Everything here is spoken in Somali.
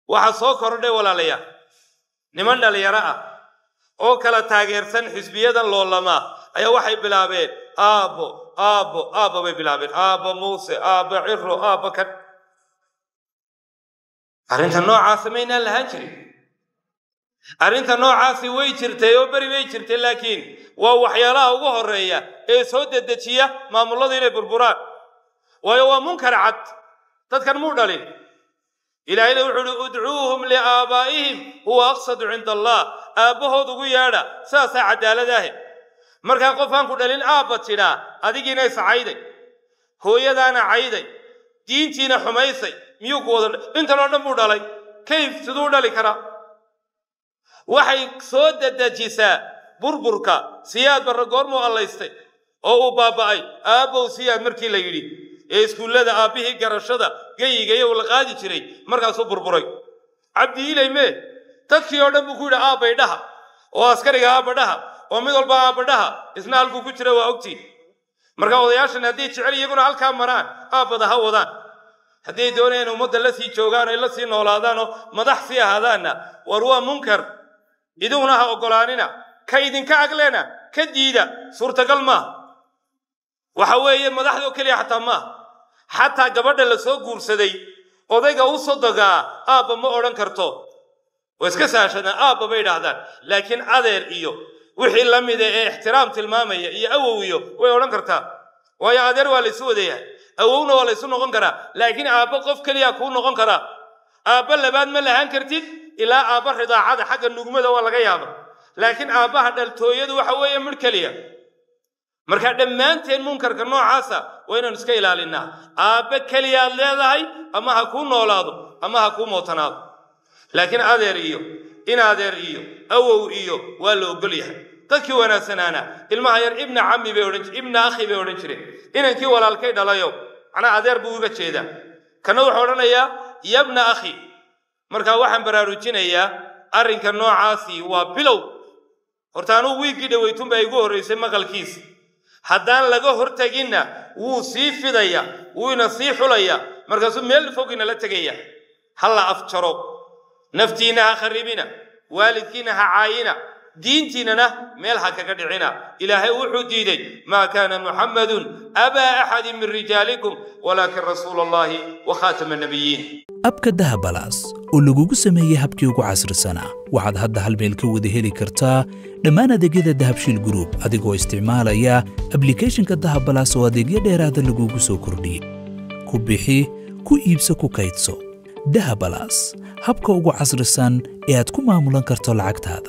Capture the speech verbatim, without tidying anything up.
waxa soo kordhay walaalayaal niman dhalinyaro ah oo kala taageersan xisbiyadan loolama ayaa waxay bilaabeen aabo aabo aabo bay bilaabeen aabo muuse aabo cirro aabo kan arrinta noocaas sameeyna lahaan jiray arrinta noocaasi way jirtay oo bari way jirtay laakiin waa waxyaalaha ugu horeeya ee soo dedejiya maamulada inay burburaan waayo waa munkar cad dadkan muu dhalin ilaahayna wuxuu udcuuhum liaabaa'ihim huwa aqsadu cinda allah aabbahood ugu yeedha saasaa cadaalad ah markaa qof aan ku dhalin aabba tidhaa adigiina iscayday hooyadaana cayday diintiina xumaysay miyuu ku wada intan oo dhan buu dhalay kayf siduu dhali karaa waxay soo dedejisaa burburka siyaad barra goormuu allaystay oo uu baaba'ay aabbow siyaad markii la yidhi ee iskuullada aabbihii garashada geyiga iyo la qaadi jiray markaasuu burburay cabdi ilay mee dadkii oo dhan buu ku yidhi aabbay dhaha oo askariga aabba dhaha oo mid walba aabba dhaha isna halkuu ku jira waa ogtii marka odayaashan haddii jecel iyaguna halkaa maraan aabbada ha wadaan haddii doonayaan ummadda la sii joogaan ay la sii noolaadaan oo madax sii ahaadaanna war waa munkar iduguna ha ogolaanina ka idinka agleena ka diida suurtagal maaha waxa weeye madaxdoo keliya xataa maaha xataa gabadha la soo guursaday odayga u sodogaa aabba ma odhan karto way iska saashadaan aabba bay idhaahdaan laakiin adeer iyo wixii la mid ee ixtiraam tilmaamaya iyo awow iyo way odhan kartaa waayo adeer waa la isu wadayaa awowna waa la isu noqon karaa laakiin aabba qof keliya kuu noqon karaa aabba labaad ma lahaan kartid ilaa aabba ridaacada xagga nugmada waa laga yaaba laakiin aabbaha dhaltooyadu waxa weeye midh keliya marka dhammaanteen munkarka noocaasa waa inaan iska ilaalinaa aabba keliyaad leedahay ama ha kuu noolaado ama ha kuu mootanaado laakiin adeer iyo in adeer iyo awow iyo waa la ogol yahay dadkii wanaagsanaana ilmaha yar ibna cammi bay odhan jireen ibna akhi bay odhan jireen inankii walaalkay dhalayo macnaa adeer buu uga jeedaa kana wuxuu odhanayaa yabna akhi markaa waxaan baraarujinayaa arrinka noocaasi waa bilow horta anuu wiiggii dhawaytunbaa igu horraysay maqalkiisa haddaan laga hortaginna wuu sii fidaya wuuna sii xulaya markaasuu meel fogina la tegaya ha la afjaro naftiina ha kharibina waalidkiina ha caayina diintiinana meel ha kaga dhicina ilaahay wuxuu diiday maa kaana muxammadun abaa axadin min rijaalikum walaakin rasuula allahi wa khaatama annabiyiin abka dahabalaas oo lagugu sameeyey habkii ugu casrisanaa waxaad hadda hal meel ka wada heli kartaa dhammaan adeegyada dahabshiil group adigoo isticmaalaya ablicathonka dahabalaas oo adeegyo dheeraada lagugu soo kordhiyey ku bixi ku iibso ku kaydso dahabalaas habka ugu casrisan ee aad ku maamulan karto lacagtaada.